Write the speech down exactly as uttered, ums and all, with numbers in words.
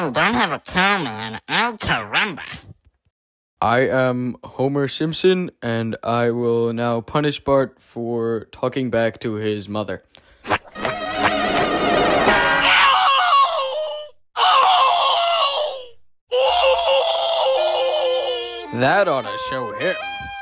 I don't have a car, man. Ay, caramba. I am Homer Simpson, and I will now punish Bart for talking back to his mother. That ought to show him.